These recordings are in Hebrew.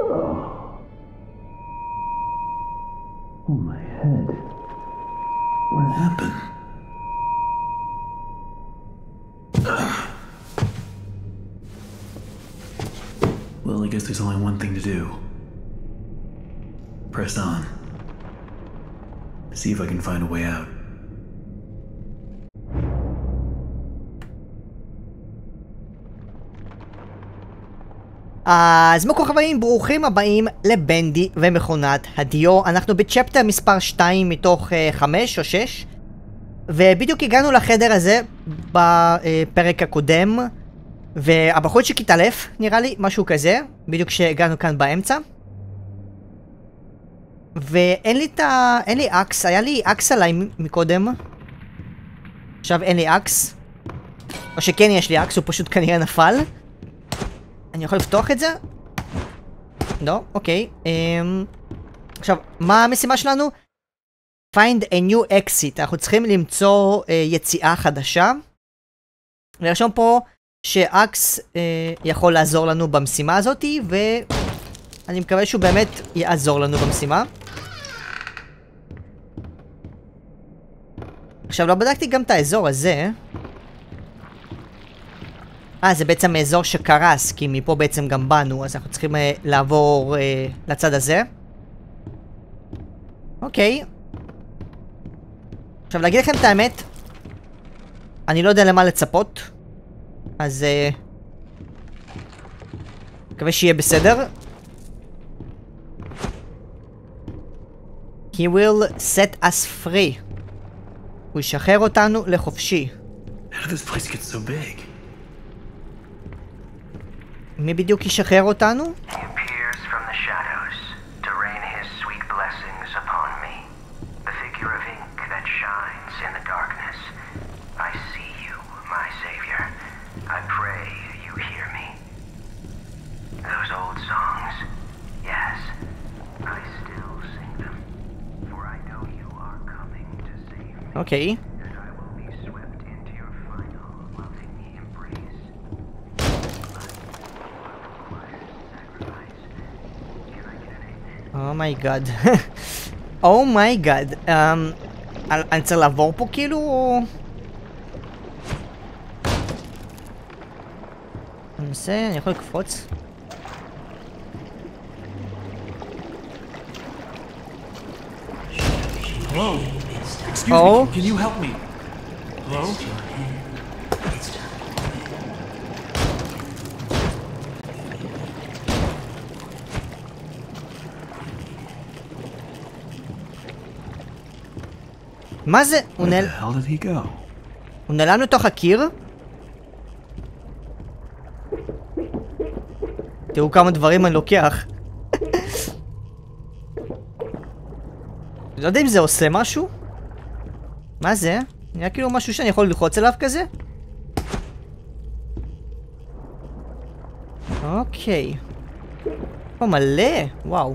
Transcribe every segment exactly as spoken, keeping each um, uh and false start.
Oh, my head. What happened? Well, I guess there's only one thing to do. Press on. See if I can find a way out. אז מוקו חברים, ברוכים הבאים לבנדי ומכונת הדיו. אנחנו בצ'פטר מספר שתיים מתוך חמש או שש, ובדיוק הגענו לחדר הזה בפרק הקודם, והבחורצ'יק התעלף, נראה לי, משהו כזה, בדיוק שהגענו כאן באמצע. ואין לי את ה... אין לי אקס, היה לי אקס עליי מקודם. עכשיו אין לי אקס. או שכן יש לי אקס, הוא פשוט כנראה נפל. אני יכול לפתוח את זה? לא, אוקיי. אמ... עכשיו, מה המשימה שלנו? Find a new exit. אנחנו צריכים למצוא אה, יציאה חדשה. ולרשום פה שאקס אה, יכול לעזור לנו במשימה הזאת, ואני מקווה שהוא באמת יעזור לנו במשימה. עכשיו, לא בדקתי גם את האזור הזה. אה, זה בעצם האזור שקרס, כי מפה בעצם גם באנו, אז אנחנו צריכים אה, לעבור אה, לצד הזה. אוקיי. עכשיו, להגיד לכם את האמת, אני לא יודע למה לצפות, אז אה... מקווה שיהיה בסדר. He will set us free. הוא ישחרר אותנו לחופשי. How did this place get so big? מי בדיוק ישחרר אותנו? He appears from the shadows to rain his sweet blessings upon me. The figure of ink that shines in the darkness. I see you, my savior. I pray you hear me. Those old songs, yes, I still sing them. For I know you are coming to save me. אוקיי. And I will be swept into your final loving embrace. אומייגאד. אומייגאד. אני צריך לעבור פה כאילו או... אני מנסה, אני יכול לקפוץ? Hello? Excuse Oh? me, can you help me? Hello? מה זה? הוא Where נעל... the hell did he go? הוא נעלם לתוך הקיר? תראו כמה דברים אני לוקח. לא יודע אם זה עושה משהו? מה זה? נראה כאילו משהו שאני יכול ללחוץ עליו כזה? אוקיי. פה מלא, וואו.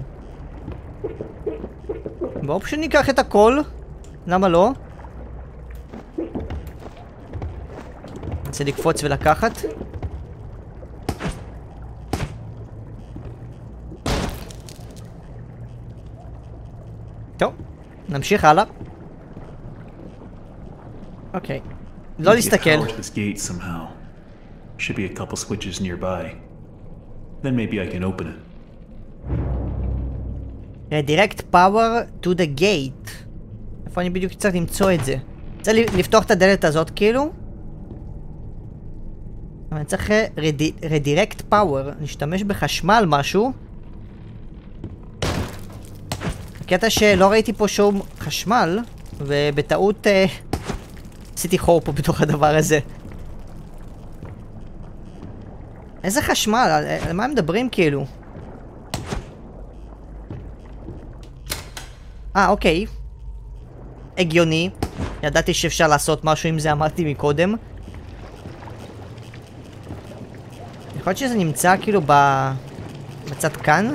בואו פשוט ניקח את הכל. למה לא? אני רוצה לקפוץ ולקחת. טוב, נמשיך הלאה. אוקיי. לא להסתכל. Power to this gate somehow. Should be a couple switches nearby. Then maybe I can open it. Redirect power to the gate. איפה אני בדיוק צריך למצוא את זה? צריך לפתוח את הדלת הזאת כאילו. אבל אני צריך redirect power. נשתמש בחשמל משהו. הקטע שלא ראיתי פה שום חשמל, ובטעות אה, עשיתי חור פה בתוך הדבר הזה. איזה חשמל? על, על מה הם מדברים כאילו? אה, אוקיי. הגיוני. ידעתי שאפשר לעשות משהו עם זה, אמרתי מקודם. יכול להיות שזה נמצא כאילו ב... בצד כאן?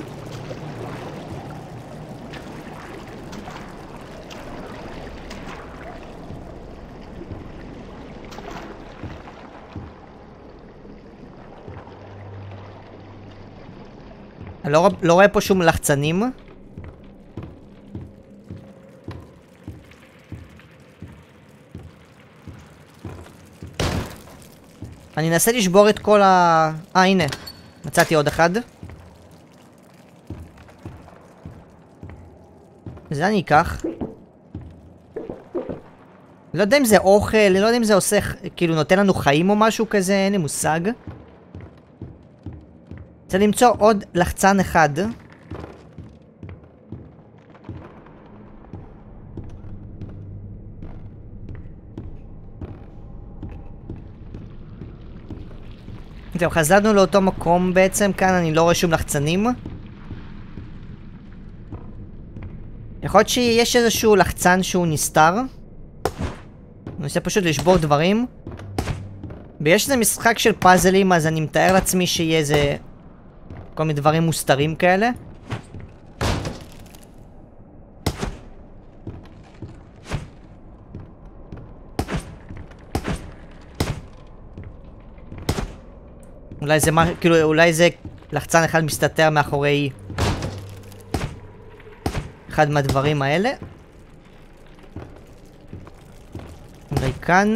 אני לא, לא רואה פה שום לחצנים. אני אנסה לשבור את כל ה... אה, הנה. מצאתי עוד אחד. זה אני אקח. לא יודע אם זה אוכל, לא יודע אם זה עושה, כאילו נותן לנו חיים או משהו כזה, אין לי מושג. צריך למצוא עוד לחצן אחד. טוב, חזרנו לאותו מקום בעצם, כאן אני לא רואה שום לחצנים. יכול להיות שיש איזשהו לחצן שהוא נסתר. אני רוצה פשוט לשבור דברים. ויש איזה משחק של פאזלים, אז אני מתאר לעצמי שיהיה איזה... כל מיני דברים מוסתרים כאלה. אולי זה מה... כאילו, אולי זה לחצן אחד מסתתר מאחורי... אחד מהדברים האלה. אולי כאן.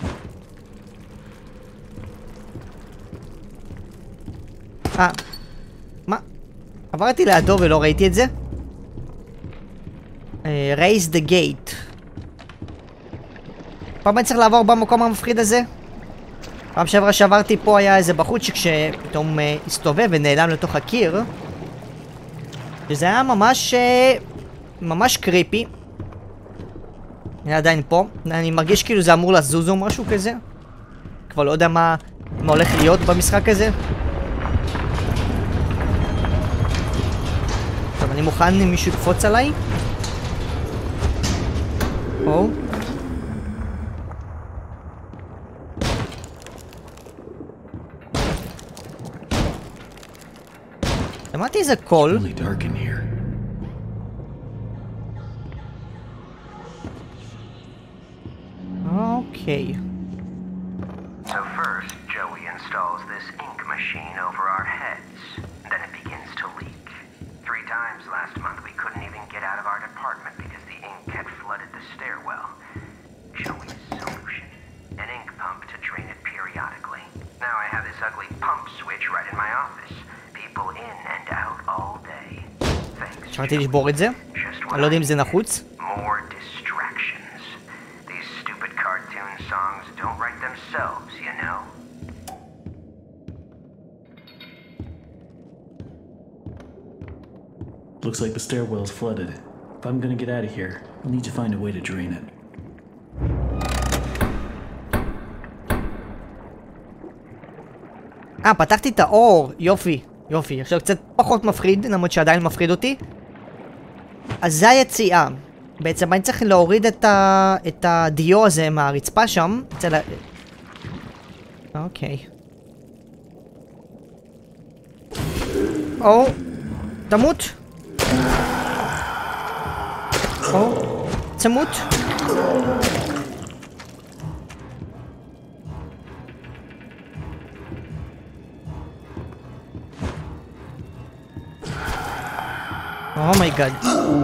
אה. מה? עברתי לידו ולא ראיתי את זה. Uh, raise the gate. פעם אני צריך לעבור במקום המפחיד הזה. פעם שעברה שעברתי פה היה איזה בחוץ שפתאום uh, הסתובב ונעלם לתוך הקיר. וזה היה ממש... Uh, ממש קריפי. אני עדיין פה. אני מרגיש כאילו זה אמור לזוז או משהו כזה. כבר לא יודע מה, מה הולך להיות במשחק הזה. טוב, אני מוכן אם מישהו יקפוץ עליי. או. שמעתי איזה קול. Okay. So first, Joey installs this ink machine over our heads. Then it begins to leak. Three times last month we couldn't even get out of our department because the ink had flooded the stairwell. Joey's solution. An ink pump to drain it periodically. Now I have this ugly pump switch right in my office. People in and out all day. Thanks. שמעתי לשבור את זה. אני לא יודע אם זה נחוץ. More distractions. These stupid cartoon songs don't write themselves, you know? Looks like the stairwell's flooded. If I'm gonna get out of here, I'll need to find a way to drain it. אה, פתחתי את האור. יופי, יופי. עכשיו קצת פחות מפחיד, למרות שעדיין מפחיד אותי. אז זה היציאה. בעצם אני צריך להוריד את, ה... את הדיו הזה מהרצפה שם. אצל ה... אוקיי. או, תמות. או, תמות. אומייגאד.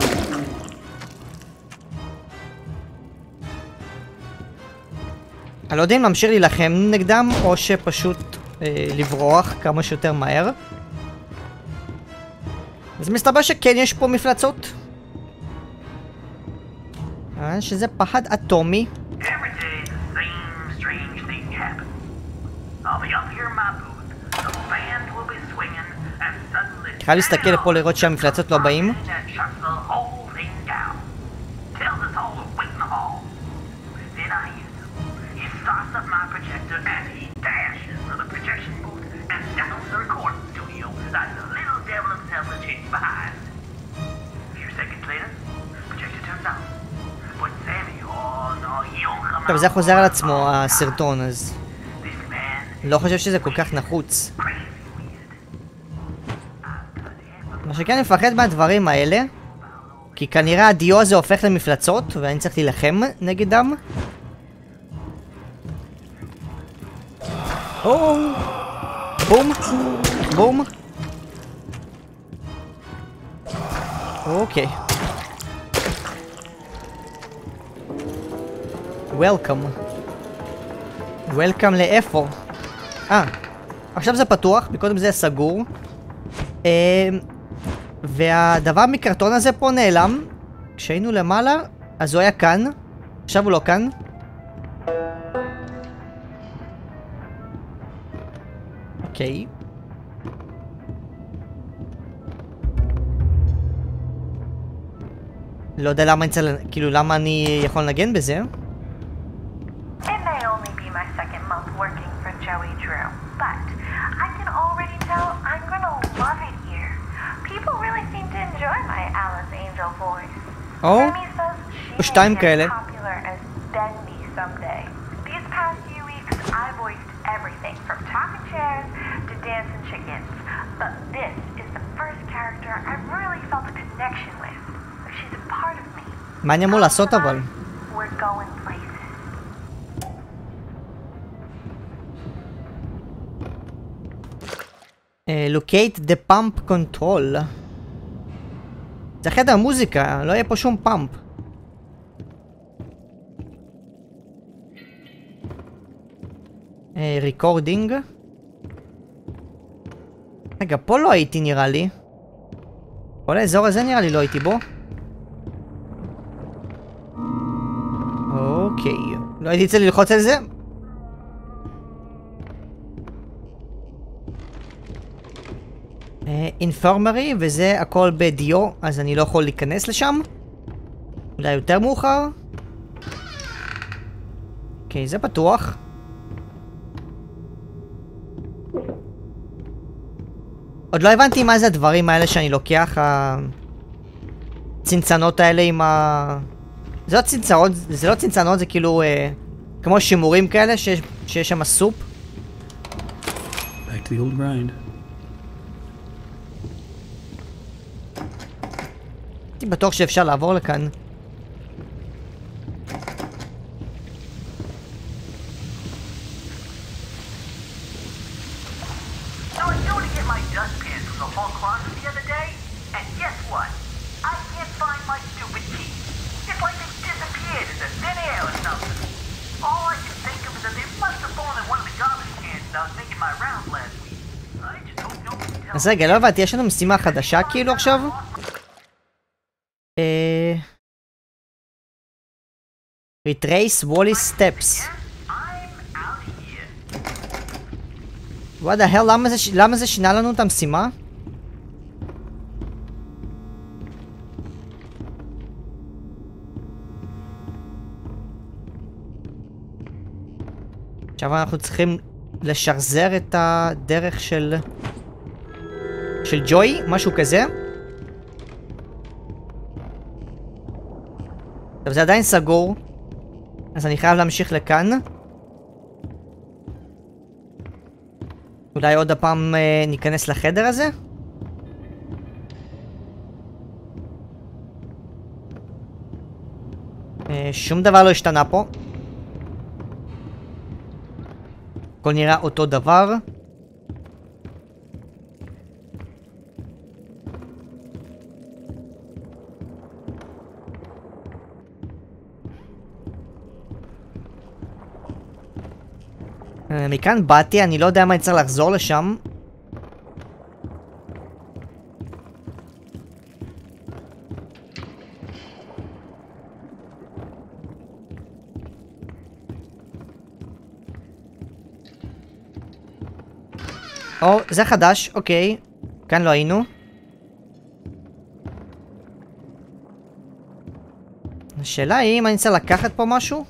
אני לא יודע אם להמשיך להילחם נגדם, או שפשוט אה, לברוח כמה שיותר מהר. אז מסתבר שכן יש פה מפלצות. אה, שזה פחד אטומי. חייב להסתכל לפה לראות שהמפלצות לא באים. טוב, זה חוזר על עצמו הסרטון, אז לא חושב שזה כל כך נחוץ. מה שכן אני מפחד מהדברים האלה, כי כנראה הדיו הזה הופך למפלצות ואני צריך להילחם נגדם. או, בום, בום. אוקיי. Welcome. Welcome לאיפה? אה, עכשיו זה פתוח, מקודם זה סגור. אה, והדבר מקרטון הזה פה נעלם. כשהיינו למעלה, אז הוא היה כאן. עכשיו הוא לא כאן. אוקיי. לא יודע למה אני צריך, כאילו למה אני יכול לנגן בזה. It may only be my second month working for Joey Drew, but I can already tell I'm gonna love it here. People really seem to enjoy my Alice Angel voice. Oh, Sammy says she שתיים may get כאלה. as popular as Bendy someday. These past few weeks, I voiced everything from talking chairs to dancing chickens, but this is the first character I really felt a connection with. She's a part of me. מה אני אמור לעשות אבל? We're going places. Uh, locate the pump control. זה חדר מוזיקה, לא יהיה פה שום פאמפ. ריקורדינג. Uh, רגע, פה לא הייתי נראה לי. כל האזור הזה נראה לי לא הייתי בו. אוקיי, לא הייתי צריך ללחוץ על זה. אינפורמרי, uh, וזה הכל בדיו, אז אני לא יכול להיכנס לשם. אולי יותר מאוחר. אוקיי, זה פתוח. עוד לא הבנתי מה זה הדברים האלה שאני לוקח, הצנצנות האלה עם ה... זה לא צנצנות, זה לא צנצנות, זה כאילו אה, כמו שימורים כאלה שיש, שיש שם סופ. Back to the old grind. הייתי בטוח שאפשר לעבור לכאן. אז רגע, לא הבנתי, יש לנו משימה חדשה כאילו עכשיו? אה... Retrace Wally Steps. What the hell, למה זה, למה זה שינה לנו את המשימה? עכשיו אנחנו צריכים לשחזר את הדרך של... של ג'וי, משהו כזה. טוב, זה עדיין סגור, אז אני חייב להמשיך לכאן. אולי עוד הפעם אה, ניכנס לחדר הזה? אה, שום דבר לא השתנה פה. הכל נראה אותו דבר. מכאן באתי, אני לא יודע מה אני צריך לחזור לשם. או, זה חדש, אוקיי. כאן לא היינו. השאלה היא אם אני צריך לקחת פה משהו?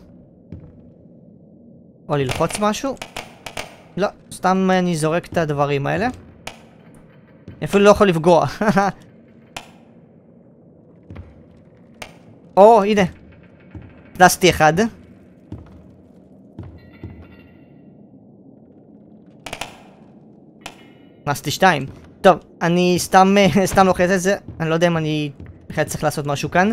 או ללחוץ משהו? לא, סתם אני זורק את הדברים האלה. אפילו לא יכול לפגוע. או, הנה. דסתי אחד. נסתי שתיים. טוב, אני סתם, סתם לוחץ את זה. אני לא יודע אם אני בכלל צריך לעשות משהו כאן.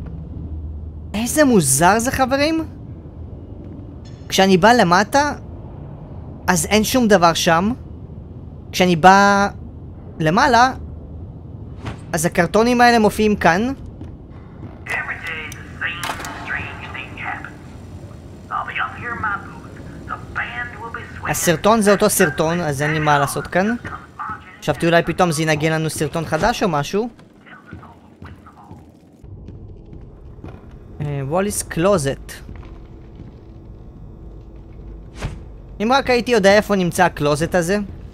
איזה מוזר זה, חברים. כשאני בא למטה, אז אין שום דבר שם. כשאני בא למעלה, אז הקרטונים האלה מופיעים כאן. הסרטון זה אותו סרטון, אז אין לי מה לעשות כאן. חשבתי אולי פתאום זה ינגן לנו סרטון חדש או משהו. ווליס קלוזט. אם רק הייתי יודע איפה נמצא הקלוזט הזה.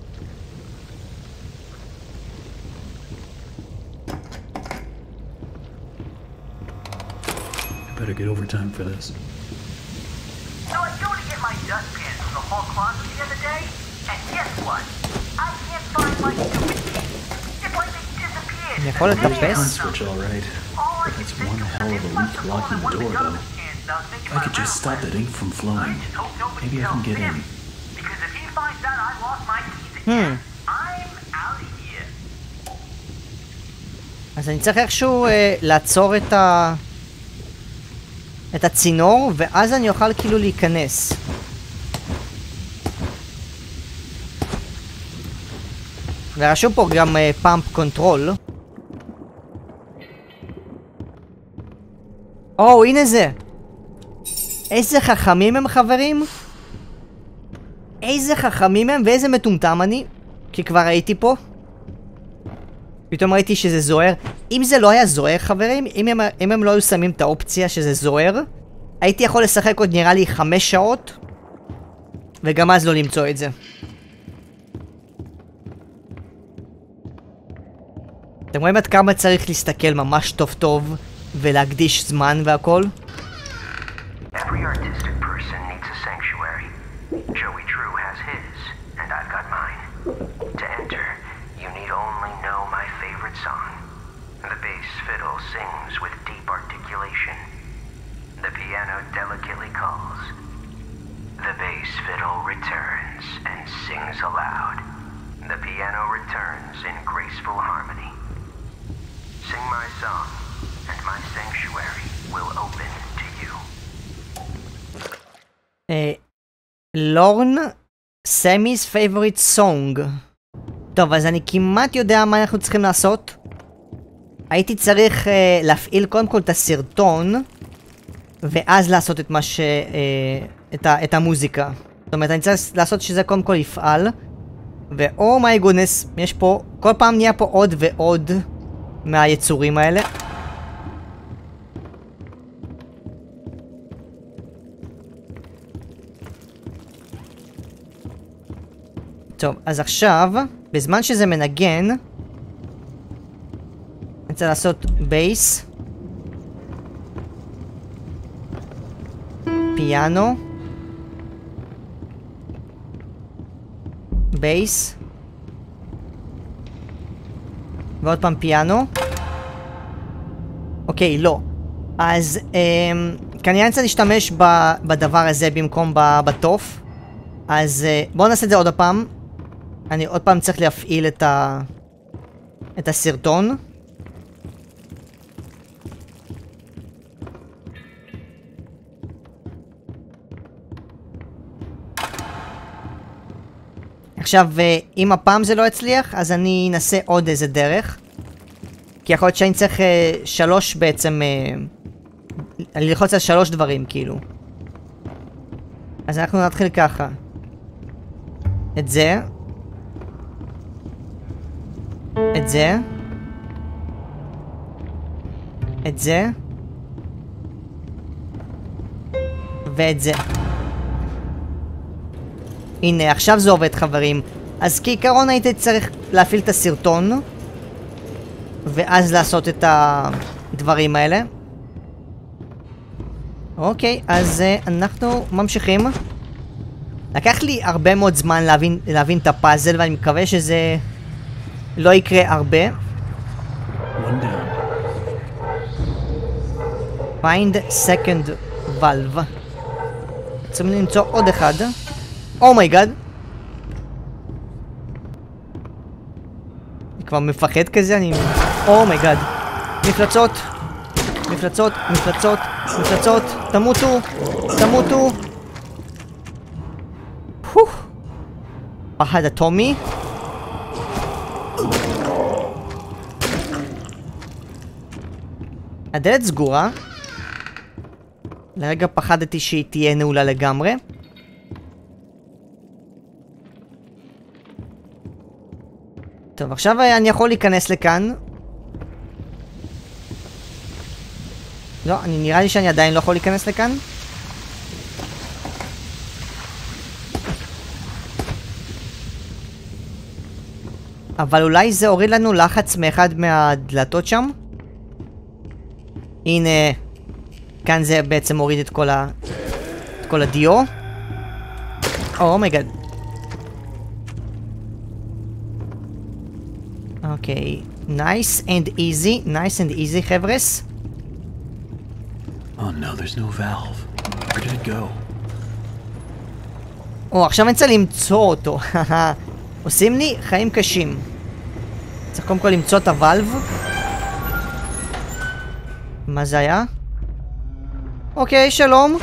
I better get overtime for this. So I go to get my dustpan from the hall closet the other day, and guess what? I can't find my stupid key. It's like they disappeared. אני יכול לטפס? On switch, all right. But that's one hell of a leak blocking the door, though. If I could just stop that ink from flowing, maybe I can get in. Because if he finds out I lost my keys Hmm. again, I'm out of here. אז אני צריך איכשהו אה, לעצור את ה... את הצינור, ואז אני אוכל כאילו להיכנס. ורשום פה גם פאמפ קונטרול. או, הנה זה. איזה חכמים הם, חברים. איזה חכמים הם ואיזה מטומטם אני. כי כבר הייתי פה. פתאום ראיתי שזה זוהר. אם זה לא היה זוהר, חברים, אם הם, אם הם לא היו שמים את האופציה שזה זוהר, הייתי יכול לשחק עוד נראה לי חמש שעות, וגם אז לא למצוא את זה. אתם רואים עד כמה צריך להסתכל ממש טוב טוב, ולהקדיש זמן והכל? Every artistic person needs a sanctuary. Joey Drew has his, and I've got mine. To enter, you need only know my favorite song. The bass fiddle sings with deep articulation. The piano delicately calls. The bass fiddle returns and sings aloud. The piano returns in graceful harmony. Sing my song, and my sanctuary will open to you. לורן, סמי's favorite song. טוב, אז אני כמעט יודע מה אנחנו צריכים לעשות. הייתי צריך uh, להפעיל קודם כל את הסרטון, ואז לעשות את מה ש... Uh, את, ה, את המוזיקה. זאת אומרת, אני צריך לעשות שזה קודם כל יפעל. ואו מי גודנס, יש פה... כל פעם נהיה פה עוד ועוד מהיצורים האלה. טוב, אז עכשיו, בזמן שזה מנגן, אני צריך לעשות בייס, פיאנו, בייס, ועוד פעם פיאנו. אוקיי, לא. אז אמ, כנראה אני צריך להשתמש ב, בדבר הזה במקום בטוף. אז בואו נעשה את זה עוד פעם. אני עוד פעם צריך להפעיל את ה... את הסרטון. עכשיו, אם הפעם זה לא יצליח, אז אני אנסה עוד איזה דרך. כי יכול להיות שאני צריך שלוש בעצם... אני ללחוץ על שלוש דברים, כאילו. אז אנחנו נתחיל ככה. את זה. את זה. את זה. ואת זה. הנה, עכשיו זה עובד, חברים. אז כעיקרון הייתי צריך להפעיל את הסרטון, ואז לעשות את הדברים האלה. אוקיי, אז uh, אנחנו ממשיכים. לקח לי הרבה מאוד זמן להבין, להבין את הפאזל, ואני מקווה שזה לא יקרה הרבה. Find second valve. צריכים למצוא עוד אחד. אומייגאד. אני כבר מפחד כזה, אני... אומייגאד. מפלצות. מפלצות, מפלצות, מפלצות. תמותו. תמותו. פחד אטומי. הדלת סגורה. לרגע פחדתי שהיא תהיה נעולה לגמרי. טוב, עכשיו אני יכול להיכנס לכאן. לא, אני נראה לי שאני עדיין לא יכול להיכנס לכאן. אבל אולי זה הוריד לנו לחץ מאחד מהדלתות שם? הנה, כאן זה בעצם הוריד את כל ה... את כל הדיו. אומייגאד. אוקיי, nice and easy, nice and easy חבר'ס. Oh no, there's no valve. Where did it go? או, עכשיו אני צריך למצוא אותו. עושים לי חיים קשים. צריך קודם כל למצוא את הוולב. מה זה היה? אוקיי, שלום.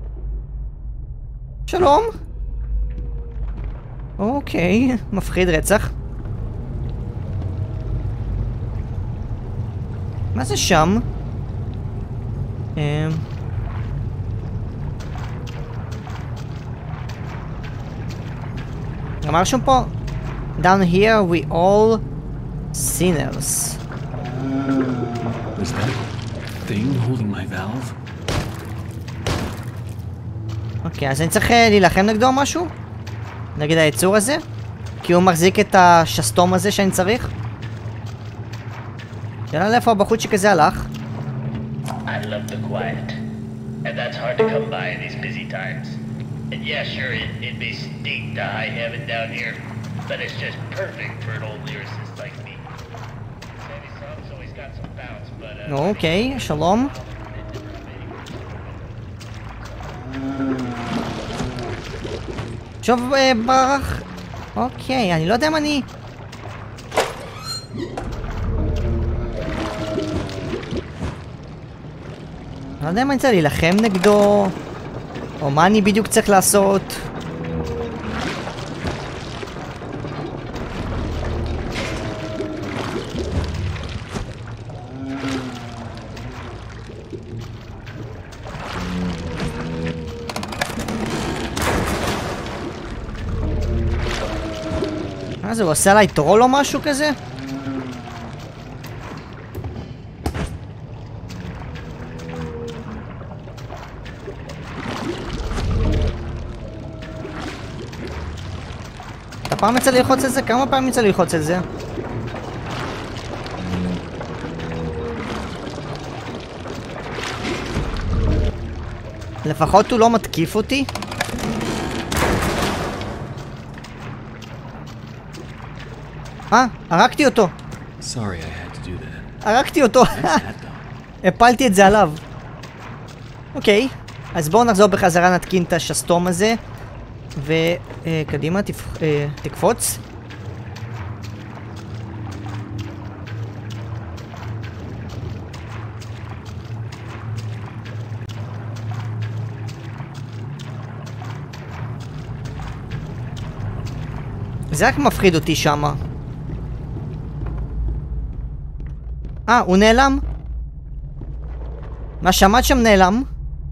שלום. אוקיי, מפחיד רצח. מה זה שם? אמ... אמר שם פה Down here we all sinners. Was that thing holding my valve? אוקיי, אז אני צריך להילחם נגדו או משהו? נגד היצור הזה? כי הוא מחזיק את השסתום הזה שאני צריך? יאללה, לאיפה הבחוצ'יק הזה הלך? I love the quiet, and that's hard to come by in these busy times. And yeah, sure, it, it may stink to high heaven down here, but it's just perfect for an old lyricist like me. Sandy Song's always got some bounce, but... Uh, אוקיי, שלום. שוב ברח. אוקיי, אני לא יודע אם אני... אני לא יודע אם אני צריך להילחם נגדו, או מה אני בדיוק צריך לעשות. מה זה, הוא עושה עליי טרול או משהו כזה? אתה פעם יצא ללחוץ את זה? כמה פעמים יצא ללחוץ את זה? לפחות הוא לא מתקיף אותי. אה, הרגתי אותו. Sorry, I had to do that. הרגתי אותו. הפלתי את זה עליו. אוקיי, אז בואו נחזור בחזרה, נתקין את השסתום הזה. וקדימה, תקפוץ. זה רק מפחיד אותי שמה. אה, הוא נעלם? מה שמעת שם נעלם?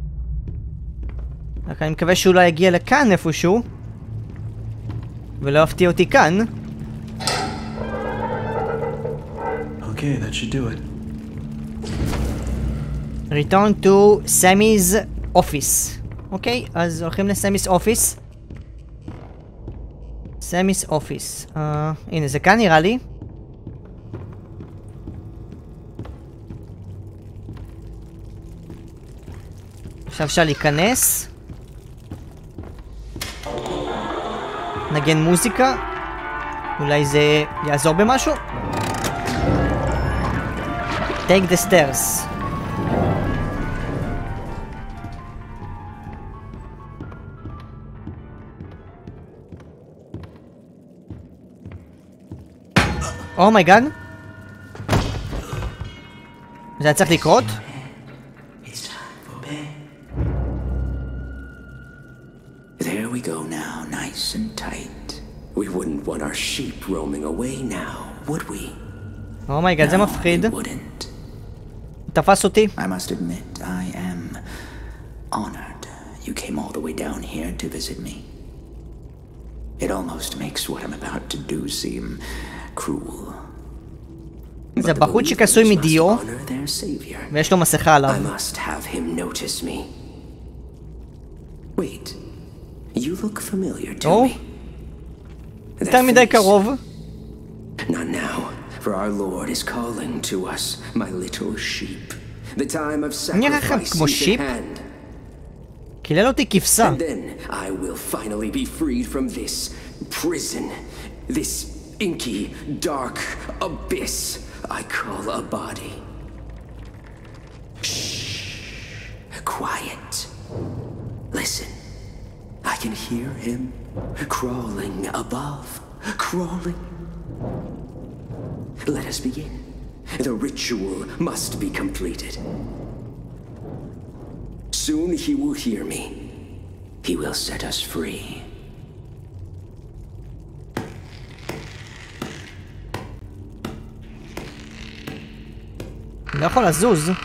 רק אני מקווה שהוא לא יגיע לכאן איפשהו ולא יפתיע אותי כאן. Okay, that should do it. Return to Sammy's office. אוקיי, אז הולכים לסמי's office. סמי's office. uh, הנה זה כאן נראה לי. עכשיו אפשר להיכנס. נגן מוזיקה. אולי זה יעזור במשהו. Take the stairs. אומייגאד. זה היה צריך לקרות? There we go now, nice and tight. We wouldn't want our sheep roaming away now, would we? אומייגאד, זה מפחיד. We wouldn't. תפס אותי. I must admit, I am honored you came all the way down here to visit me. It almost makes what I'm about to do seem cruel. זה בחורצ'יק עשוי מדיו, ויש לו מסכה עליו. I must have him notice me. Wait, you look familiar to Oh. me. יותר מדי קרוב. Not now, for our Lord is calling to us, my little sheep. The time of נראה לכם sacrifice כמו is שיפ? at hand. קילל אותי כבשה. And then I will finally be freed from this prison, this inky, dark abyss I call a body. Shh. Quiet. Listen. I can hear him crawling above. Crawling. Let us begin. The ritual must be completed. Soon he will hear me. He will set us free. אני לא יכול לזוז. Sheep,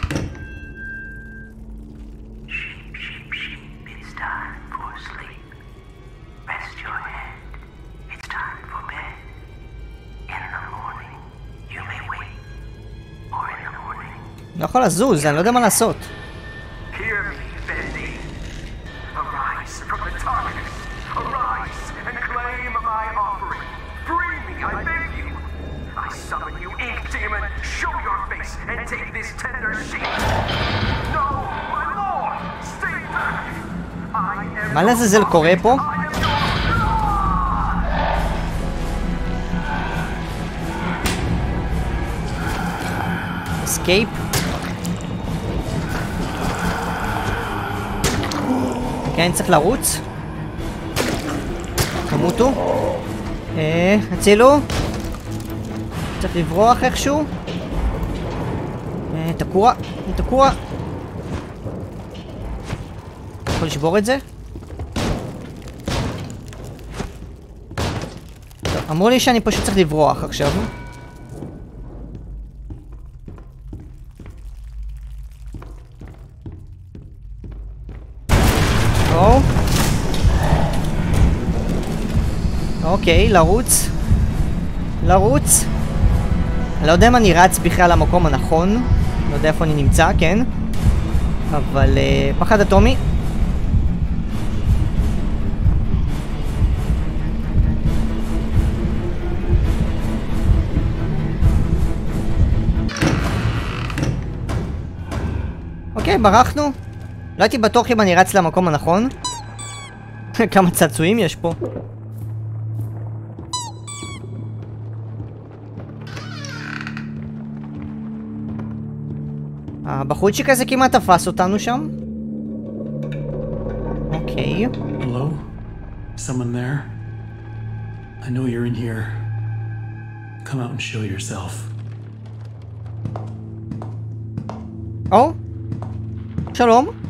sheep, sheep, it's time for sleep. Rest your head. It's time for bed. In the morning, you may wake. Or in the morning. לא יכול לזוז, אני לא יודע מה לעשות. Hear me, Bendy. Arise from the darkness. Arise and claim my offering. Free me, I beg you. I summon you, ink demon. Show your face and take this tender sheep. No, my lord, stay back. I am. מה לעזאזל קורה פה? I am your אסקייפ. כן, צריך לרוץ. תמותו. אה, הצילו. צריך לברוח איכשהו. אה, תקוע. תקוע. יכול לשבור את זה? טוב, אמרו לי שאני פשוט צריך לברוח עכשיו. או. אוקיי, לרוץ. לרוץ. אני לא יודע אם אני רץ בכלל למקום הנכון. לא יודע איפה אני נמצא, כן? אבל uh, פחד אטומי. אוקיי, ברחנו. לא הייתי בטוח אם אני רץ למקום הנכון. כמה צעצועים יש פה. הבחורצ'יק הזה כמעט תפס אותנו שם. אוקיי. Hello? Someone there? I know you're in here. Come out and show yourself. או, שלום.